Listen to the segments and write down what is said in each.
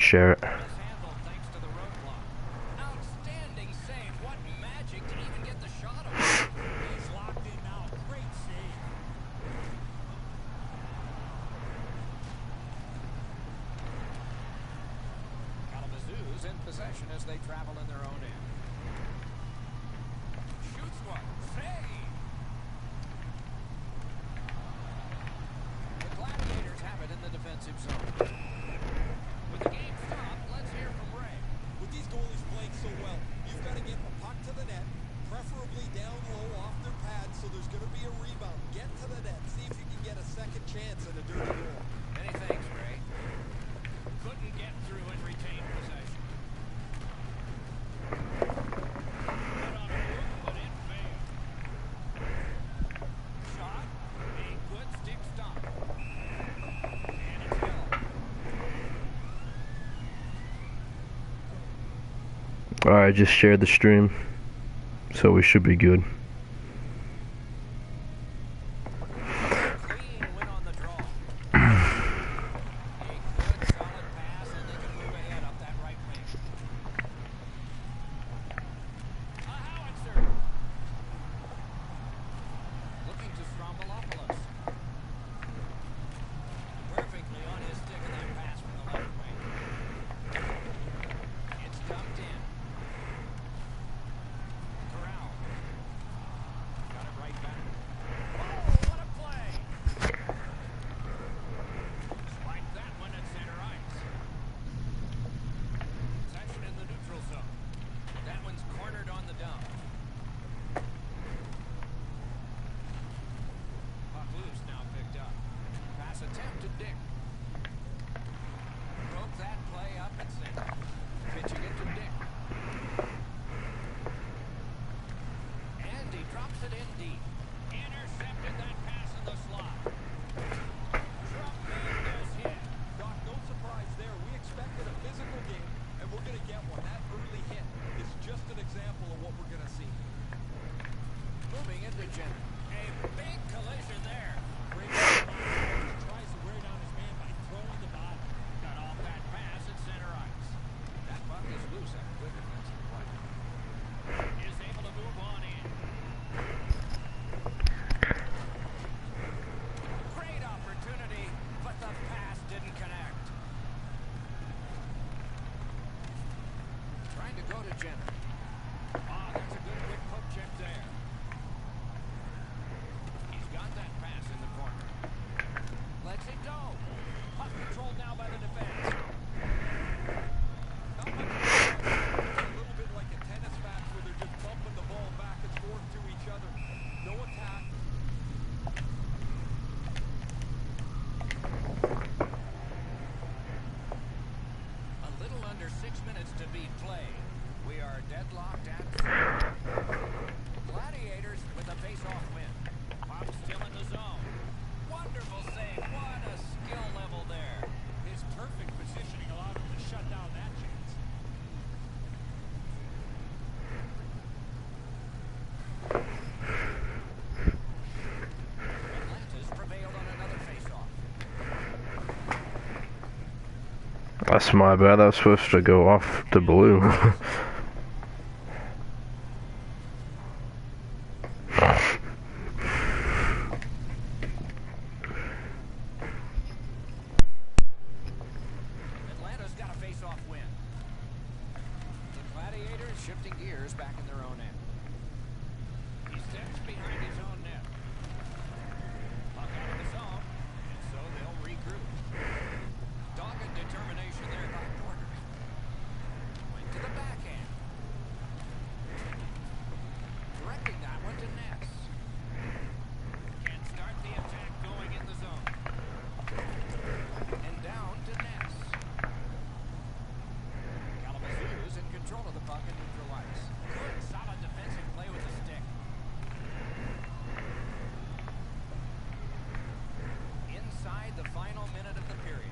share it. Mishandled thanks to the roadblock. Outstanding save. What magic to even get the shot away. He's locked in now. Great save. Kalamazoo's in possession as they travel in their own end. Shoots one. Save. The Gladiators have it in the defensive zone. With the game stopped, let's hear from Ray. With these goalies playing so well, you've got to get the puck to the net, preferably down low off their pads, so there's going to be a rebound. Get to the net, see if you can get a second chance at a dirty goal. Many thanks, Ray. Couldn't get through and retain possession. Put on a move, but it failed. Shot, a good stick stop. And it's held. Alright, I just shared the stream, so we should be good. Clean win on the draw. A good solid pass, and they can move ahead up that right wing. A howitzer. Looking to Strombolopoulos. Perfectly on his stick in that pass from the left wing. It's dumped in. Corral. Got it right back. Oh, what a play! Spiked that one at center ice. Possession in the neutral zone. That one's cornered on the dump. Puck loose, now picked up. Pass attempt to Dick. Broke that play up at center. Pitching it to Dick. And he drops it in deep. Intercepted that pass in the slot. Tremendous hit. Doc, no surprise there. We expected a physical game, and we're going to get one. That early hit is just an example of what we're going to see. Moving into Jenner. A big collision there. Great job. He tries to wear down his man by throwing the bottom. Got off that pass at center ice. That puck is loose after good defensive play. Is able to move on in. Great opportunity, but the pass didn't connect. Trying to go to Jenner. Ah, that's a good quick poke check there. He's got that pass in the corner. Lets it go. Puck controlled now by the defense. Not much it's a little bit like a tennis match where they're just bumping the ball back and forth to each other. No attack. A little under 6 minutes to be played. We are deadlocked at 4. Gladiators with a face-off win. Puck still in the zone. Wonderful save. What a skill level there. His perfect positioning allowed him to shut down that chance. Atlanta's prevailed on another face-off. That's my bad, I was supposed to go off the blue. Atlanta's got a face-off win. The Gladiators shifting gears back in their own end. He steps behind his own net. Puck out of the zone, and so they'll regroup. Dogged determination there by Porter. Went to the backhand. Directing that one to Ness. Can start the attack going in the zone. And down to Ness. Kalamazoo's in control of the puck in neutral ice. Good, solid defensive play with the stick. Inside the final minute of the period.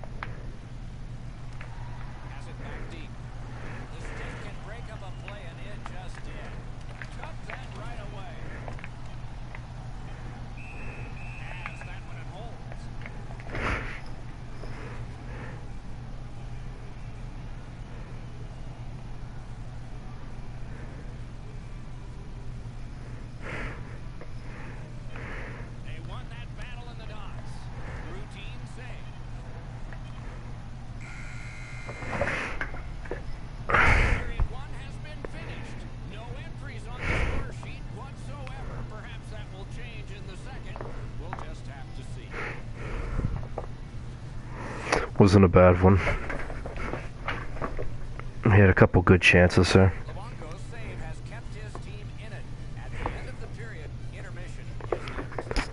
Has it back deep. The stick can break up a play, and it just did. Cut that right away. As that one it holds. Wasn't a bad one. He had a couple good chances there. Luongo's save has kept his team in it. At the end of the period, intermission is next.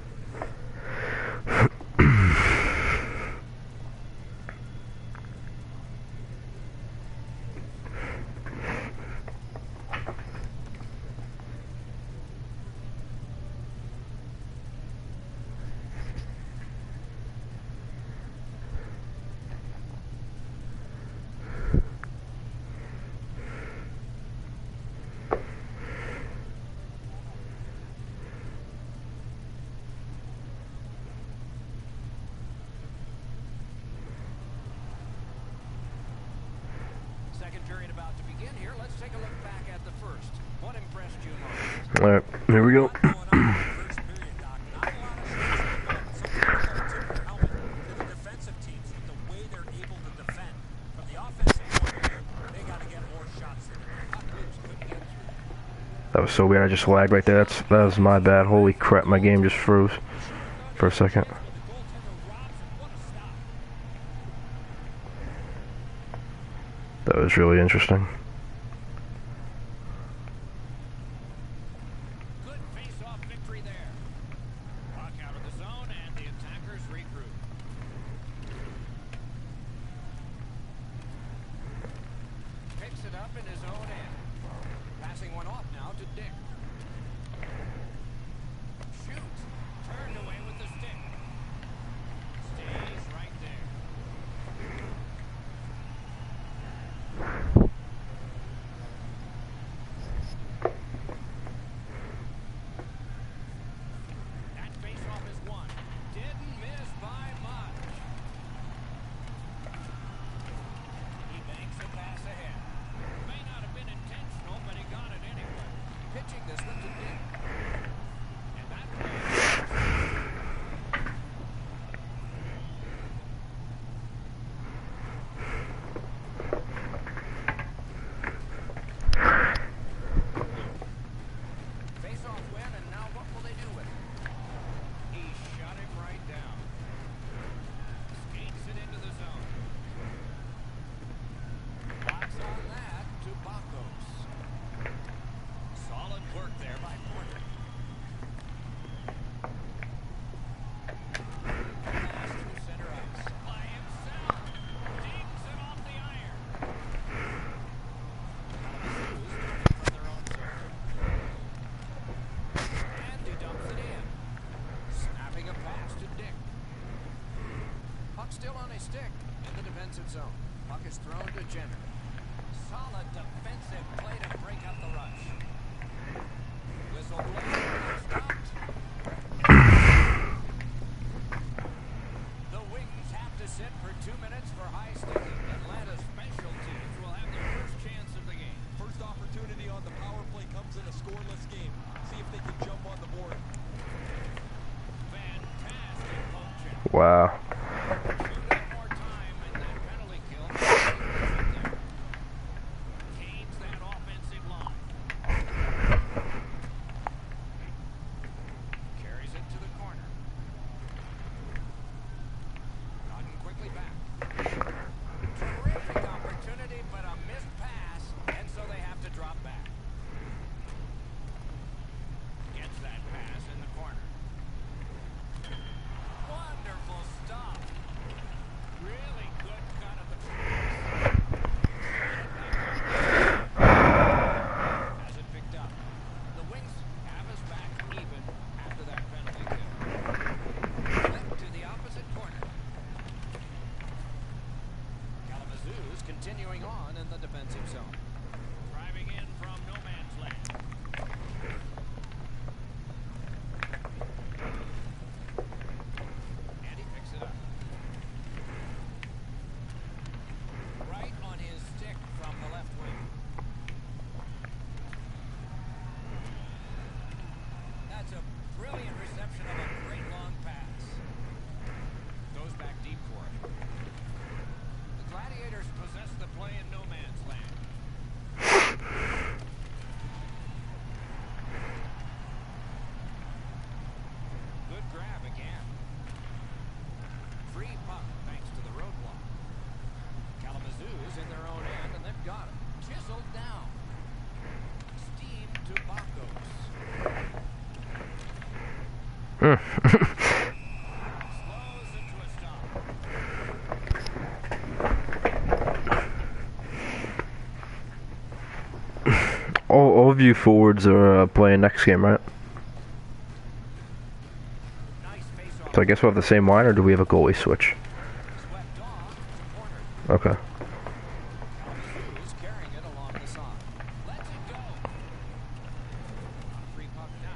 Second period about to begin here. Let's take a look back at the first. What impressed you most? Alright, here we go. First period, Doc. Not a lot of shots in the middle. Some people are tipping their helmet to the defensive teams with the way they're able to defend. From the offensive point of view, they got to get more shots than that. Couldn't get through. That was so weird. I just lagged right there. That was my bad. Holy crap, my game just froze for a second. The goaltender robs him. What a stop. That was really interesting. Good face-off victory there. Puck out of the zone, and the attackers regroup. Picks it up in his own end. Passing one off now to Dick. Shoots. Turned away with the stick. Stays right there. That face-off is won. Didn't miss by much. He banks a pass ahead. May not have been intentional, but he got it anyway. Pitching this one to Dick. And that face-off win, and now what will they do with it? He shut him right down. Skates it into the zone. Box on that to Bakos. Solid work there by Porter. Pass through center ice. By himself. Digs it off the iron. Kalamazoo starting from their own zone. And he dumps it in. Snapping a pass to Dick. Puck still on his stick in the defensive zone. Puck is thrown to Jenner. Solid defensive play to break up the rush. Whistle blown. Stopped. The Wings have to sit for 2 minutes for high sticking. Atlanta special teams will have their first chance of the game. First opportunity on the power play comes in a scoreless game. See if they can jump on the board. Fantastic poke check. Wow. Shoot up more time, and that penalty kill. Gains that offensive line. Carries it to the corner. Gotten quickly back. Terrific opportunity, but a missed pass, and so they have to drop back. Gets that pass in the corner. Wonderful stop. Really good cut of the has it picked up. The Wings have us back even after that penalty kill. Flip to the opposite corner. Kalamazoo's continuing on in the defensive zone. Driving in from no man's land. And he picks it up. Right on his stick from the left wing. That's a brilliant reception of a great long pass. Goes back deep for it. The Gladiators possess the play in no man's land. Good grab again. Free puck thanks to the roadblock. Mm. Slows into a stop. All of you forwards are playing next game, right? Nice face-off. So I guess we'll have the same line, or do we have a goalie switch? Swept off to corner. Okay. Kalamazoo is carrying it along the side. Lets it go. Free puck now.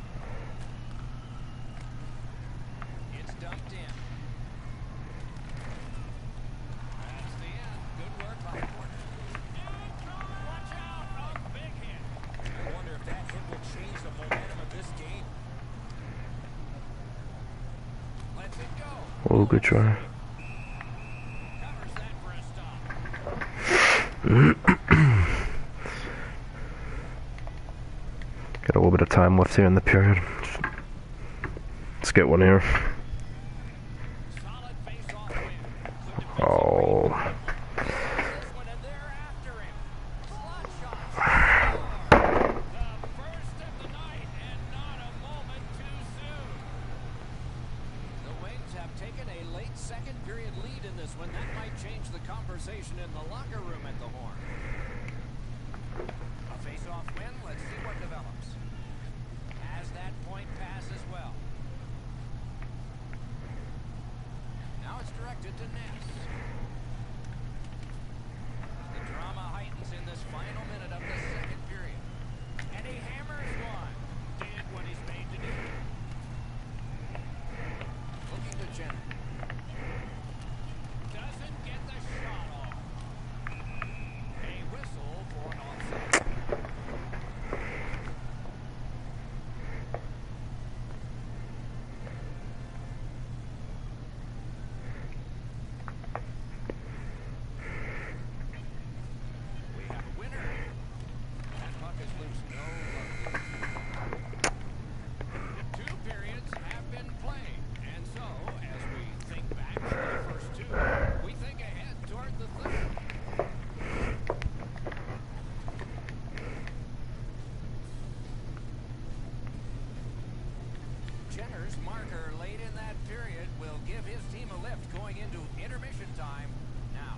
It's dumped in. That's the end. Good work by corner. Watch out. Oh, big hit. I wonder if that hit will change the momentum of this game. Lets it go. Oh, good try. Covers that for a stop. Got a little bit of time left here in the period. Let's get one here. Solid face-off win. Oh. This one, and they're after him. Slot shot. The first of the night, and not a moment too soon. The Wings have taken a late second period lead in this one. That might change the conversation in the locker room at the Horn. A face-off win. Let's see what develops. Has that point pass as well. Now it's directed to Ness. The drama heightens in this final minute of the second period. And he hammers one. Did what he's made to do. Looking to Jenner. Doesn't get the shot off. A whistle for an offside. We have a winner. That puck is loose. No luck. Two periods have been played. And so, as we think back to the first two, we think ahead toward the third. Jenner's marker late in that period will give his team a lift going into intermission time now.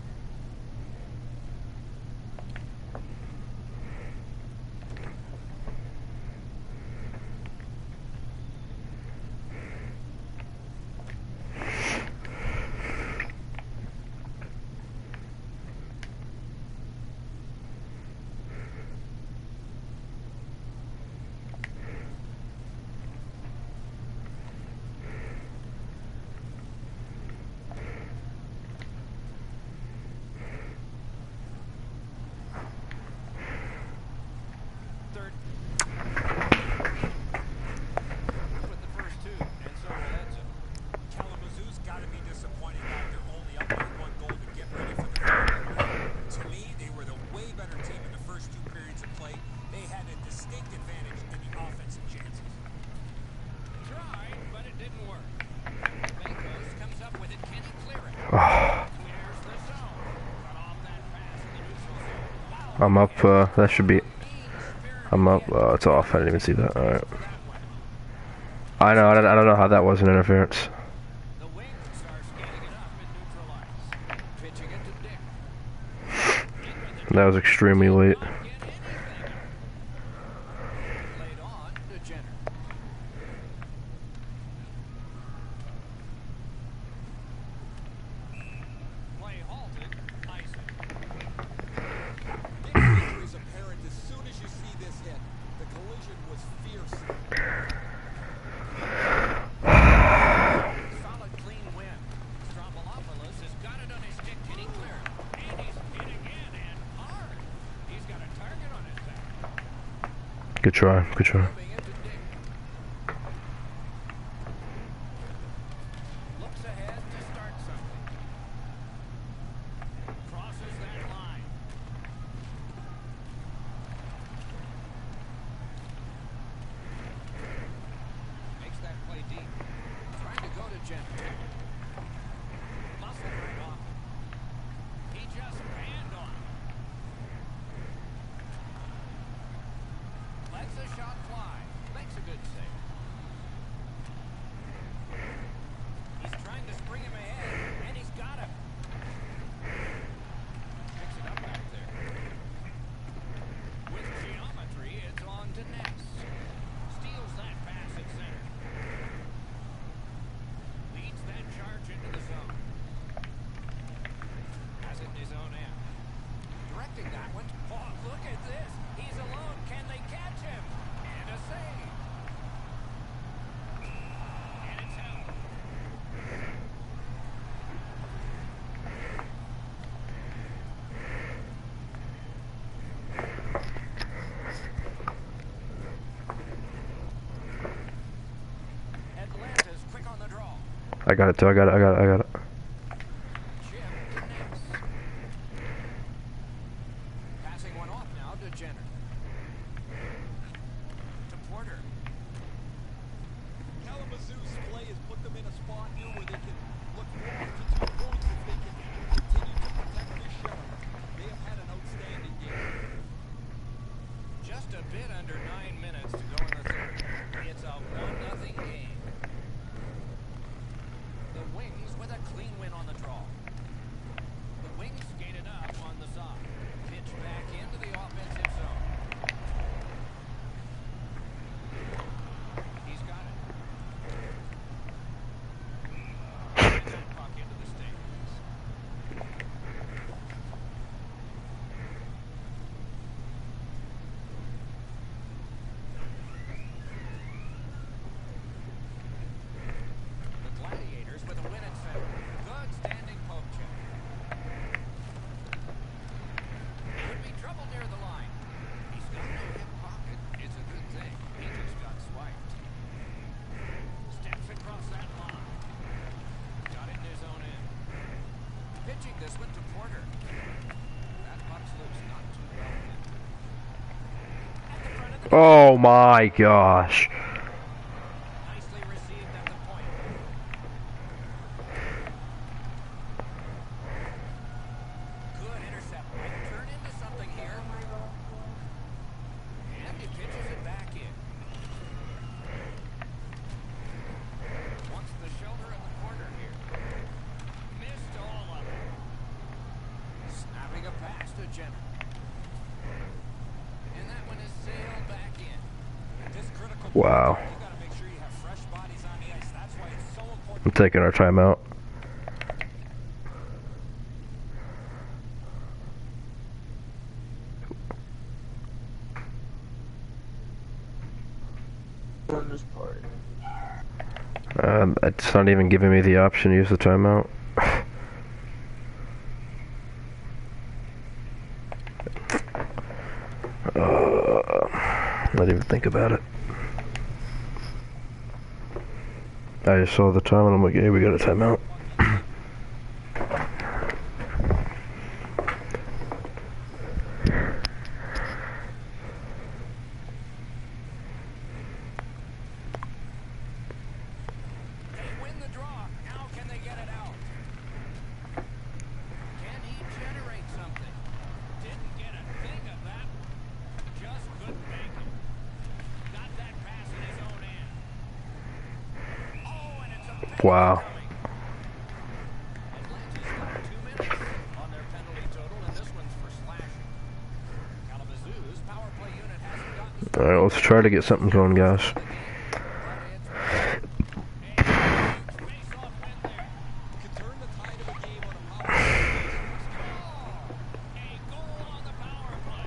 Third with the first two, and so will Edson. Kalamazoo's got to be disappointed after only up by one goal to get ready for the third. To me, they were the way better team in the first two periods of play. They had a distinct advantage in the offensive chances. Tried, but it didn't work. Bakos comes up with it. Can he clear it? Clears the zone. Cut off that pass in the neutral zone. Wow. I'm up. That should be. Mean spirit I'm up. It's off. I didn't even see that. All right. I know. I don't know how that was an interference. The Wings are scanning it up in neutral ice. Pitching it to Dick. In with it. That was extremely late. Not get anything. Laid on to Jenner. Play halted. Icing. Victory is apparent as soon as you see this hit. The collision was fierce. Solid, clean win. Strombopoulos has got it on his stick. Can he clear it? And he's hit again and hard. He's got a target on his back. Good try. Good try. Moving into Dick. Looks ahead to start something. Crosses that line. Makes that play deep. Trying to go to Jenner. Muscle right off. He just banned on him. Lets the shot fly. deflecting that one. Oh, look at this. He's alone. Can they catch him? And a save. And it's out. Atlanta's quick on the draw. I got it too. I got it. Chip to Nix. Passing one off now to Jenner. To Porter. Kalamazoo's play has put them in a spot here where they can look forward to 2 points if they can continue to protect this show. They have had an outstanding game. Just a bit under 9 minutes to go in the third. It's a 1-0 game. The Wings with a clean win on the draw. The Wings skated up on the side. Pitch back into the offensive zone. He's got it. And that puck into the stands. The Gladiators with a win at center. Good standing poke check. Could be trouble near the line. He's got no hip pocket. It's a good thing. He just got swiped. Steps across that line. Got it in his own end. Pitching this one to Porter. That puck's loose, not too well hit. At the front of the Oh my gosh. nicely received at the point. Good intercept. Might turn into something here. And he pitches it back in. Wants the shoulder in the corner here. Missed all of it. Snapping a pass to Jenner. And that one is sailed back in. At this critical Wow. point, you got to make sure you have fresh bodies on the ice. That's why it's so important. I'm taking our timeout. It's not even giving me the option to use the timeout. Not even think about it. I just saw the time and I'm like, hey, we got a timeout. They win the draw. Now can they get it out? Can he generate something? Didn't get a thing of that. Just couldn't make it. Got that pass in his own end. Oh, and it's a penalty Wow. coming. Atlanta's got 2 minutes on their penalty total, and this one's for slashing. Kalamazoo's power play unit hasn't gotten Alright, let's try to get something going, guys. the game, but it's face-off win there. Can turn the tide of a game on a power play. A goal on the power play.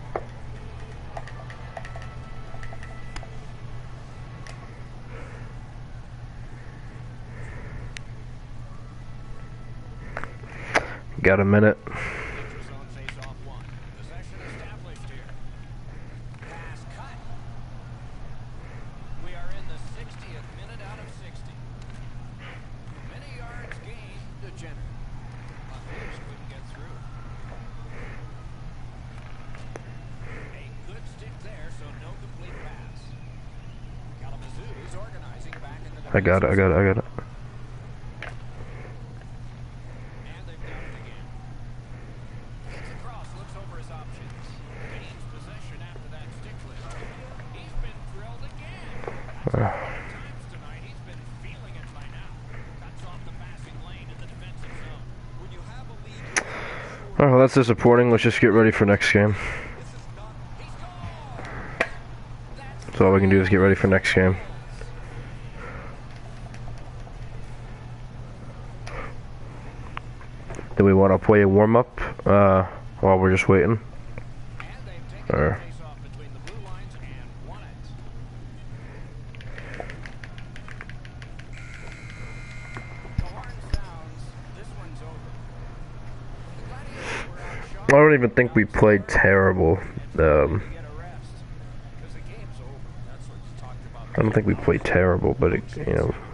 Got a minute. Neutral zone face-off one. Possession established here. Pass cut. We are in the 60th minute out of 60. Many yards gained to Jenner. Buccaneers couldn't get through. A good stick there, so no complete pass. Kalamazoo is organizing back in the I got it. And they've got it again. Gets across, looks over his options. Gains possession after that stick lift. He's been drilled again. That's a lot of times tonight. He's been feeling it by now. Cuts off the passing lane in the defensive zone. When you have a lead, you want to make sure Alright, well, that's disappointing. Let's just get ready for next game. this is not He scores! That's So all we can do is get ready for next game. Do we want to play a warm-up? While we're just waiting. And they've taken Or the face-off between the blue lines and won it. The horn sounds. This one's over. The Gladiators were outshot. I don't even think we played terrible. Get a rest. Because the game's over. That's what you talked about. I don't think we played terrible, but it, you know,